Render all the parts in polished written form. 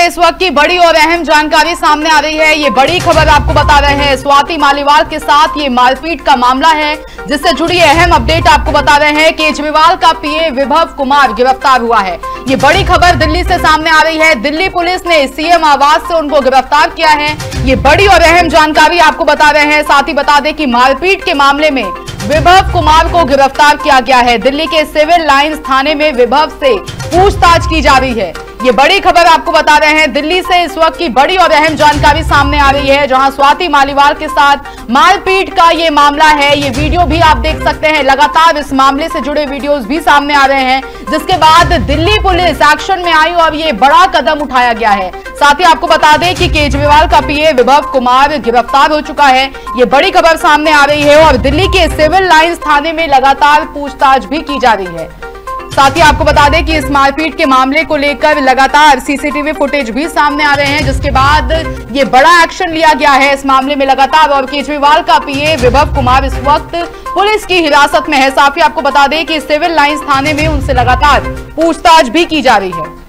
से इस वक्त की बड़ी और अहम जानकारी सामने आ रही है। ये बड़ी खबर आपको बता रहे हैं, स्वाति मालीवाल के साथ ये मारपीट का मामला है, जिससे जुड़ी अहम अपडेट आपको बता रहे हैं। केजरीवाल का पीए विभव कुमार गिरफ्तार हुआ है। ये बड़ी खबर दिल्ली से सामने आ रही है। दिल्ली पुलिस ने सीएम आवास से उनको गिरफ्तार किया है। ये बड़ी और अहम जानकारी आपको बता रहे हैं। साथ ही बता दें कि मारपीट के मामले में विभव कुमार को गिरफ्तार किया गया है। दिल्ली के सिविल लाइंस थाने में विभव से पूछताछ की जा रही है। ये बड़ी खबर आपको बता रहे हैं। दिल्ली से इस वक्त की बड़ी और अहम जानकारी सामने आ रही है, जहां स्वाति मालीवाल के साथ मारपीट का ये मामला है। ये वीडियो भी आप देख सकते हैं। लगातार इस मामले से जुड़े वीडियोस भी सामने आ रहे हैं, जिसके बाद दिल्ली पुलिस एक्शन में आई और ये बड़ा कदम उठाया गया है। साथ ही आपको बता दें कि केजरीवाल का पीए विभव कुमार गिरफ्तार हो चुका है। ये बड़ी खबर सामने आ रही है और दिल्ली के सिविल लाइंस थाने में लगातार पूछताछ भी की जा रही है। साथ ही आपको बता दें कि इस मारपीट के मामले को लेकर लगातार सीसीटीवी फुटेज भी सामने आ रहे हैं, जिसके बाद ये बड़ा एक्शन लिया गया है इस मामले में लगातार। और केजरीवाल का पीए विभव कुमार इस वक्त पुलिस की हिरासत में है। साथ ही आपको बता दें कि सिविल लाइंस थाने में उनसे लगातार पूछताछ भी की जा रही है।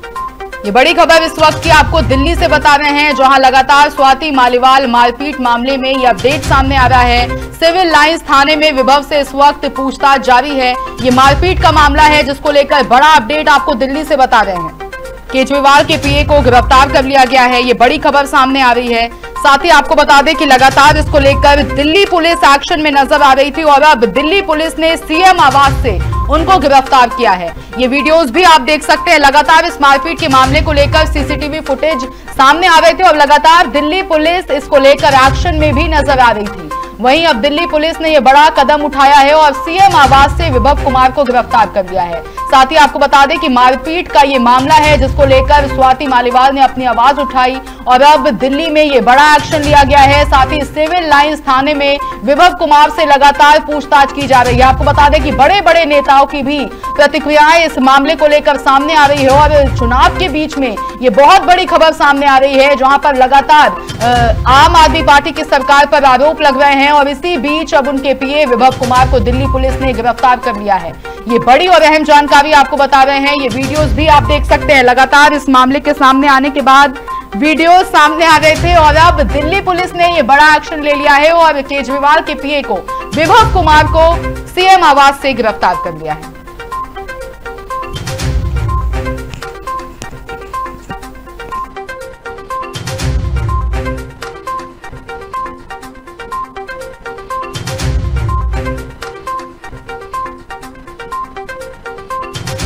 ये बड़ी खबर इस वक्त की आपको दिल्ली से बता रहे हैं, जहां लगातार स्वाति मालीवाल मारपीट मामले में ये अपडेट सामने आ रहा है। सिविल लाइंस थाने में विभव से इस वक्त पूछताछ जारी है। ये मारपीट का मामला है, जिसको लेकर बड़ा अपडेट आपको दिल्ली से बता रहे हैं। केजरीवाल के पीए को गिरफ्तार कर लिया गया है। ये बड़ी खबर सामने आ रही है। साथ ही आपको बता दें कि लगातार इसको लेकर दिल्ली पुलिस एक्शन में नजर आ रही थी और अब दिल्ली पुलिस ने सीएम आवास से उनको गिरफ्तार किया है। ये वीडियोस भी आप देख सकते हैं। लगातार इस मारपीट के मामले को लेकर सीसीटीवी फुटेज सामने आ रहे थे और लगातार दिल्ली पुलिस इसको लेकर एक्शन में भी नजर आ रही थी। वहीं अब दिल्ली पुलिस ने यह बड़ा कदम उठाया है और सीएम आवास से विभव कुमार को गिरफ्तार कर लिया है। साथ ही आपको बता दें कि मारपीट का ये मामला है, जिसको लेकर स्वाति मालीवाल ने अपनी आवाज उठाई और अब दिल्ली में ये बड़ा एक्शन लिया गया है। साथ ही सिविल लाइंस थाने में विभव कुमार से लगातार पूछताछ की जा रही है। आपको बता दें कि बड़े बड़े नेताओं की भी प्रतिक्रियाएं इस मामले को लेकर सामने आ रही है और चुनाव के बीच में ये बहुत बड़ी खबर सामने आ रही है, जहां पर लगातार आम आदमी पार्टी की सरकार पर आरोप लग रहे हैं और इसी बीच अब उनके पीए विभव कुमार को दिल्ली पुलिस ने गिरफ्तार कर लिया है। ये बड़ी और अहम जानकारी आपको बता रहे हैं। ये वीडियोस भी आप देख सकते हैं। लगातार इस मामले के सामने आने के बाद वीडियो सामने आ गए थे और अब दिल्ली पुलिस ने ये बड़ा एक्शन ले लिया है और केजरीवाल के पीए को विभव कुमार को सीएम आवास से गिरफ्तार कर लिया है।